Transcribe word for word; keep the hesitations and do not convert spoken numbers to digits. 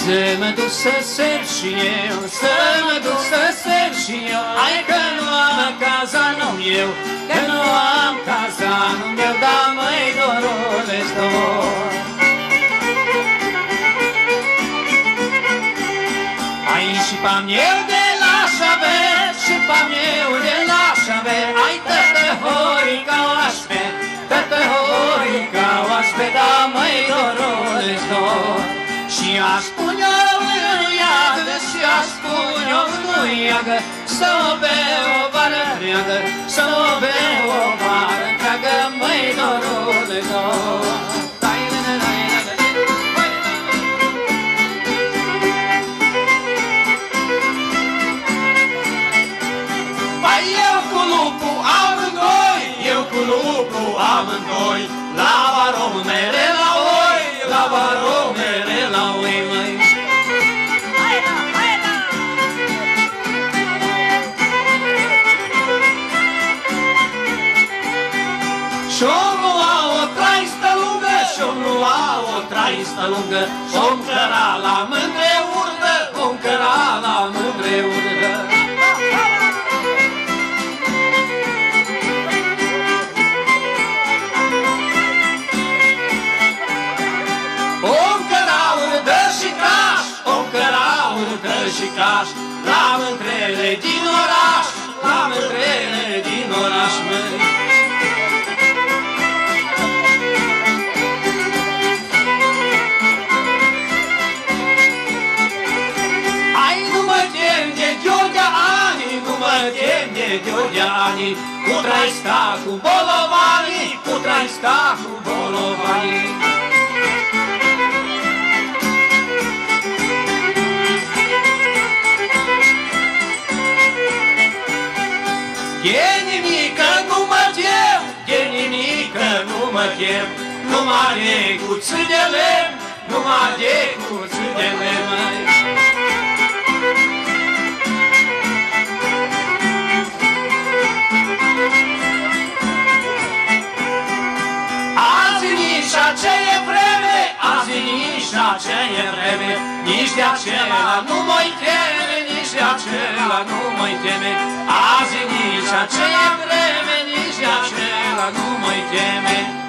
Să mă duc să serv și eu, să mă duc să serv și eu. Hai că nu am cazanul meu, că nu am cazanul meu, dar măi dorule-ți dor. Aici și pam eu de la șaver, și pam eu de la șaver. Ai tătă hoi ca oaspet, tătă hoi ca oaspet, dar măi dorule-ți dor. Și aș spune-o în iagă, și aș spune-o în iagă, să o bea o vară întreagă, să o bea o vară întreagă, măi dorule-ți dor. Amândoi, la varomere la oi, la varomere la oi, măi. Hai la, hai la! Și-o lua o traistă lungă, și-o lua o traistă lungă, și-o încăra la mândre urdă, o încăra la mândre urdă. Și caș, la mântrele din oraș, la mântrele din oraș, măi. Hai, nu mă tem de Gheorghe Ani, nu mă tem de Gheorghe Ani, cu traisca cu bolovanii, cu traisca cu bolovanii. De nimică nu mă tem, de nimică nu mă tem, numai de cuț de lemn, numai de cuț de lemn. Azi nici aceea vreme, azi nici aceea vreme, nici de aceea nu mă-i teme, nici de aceea nu mă-i teme. Azi nici aceea vreme, nici de aceea nu mă-i teme.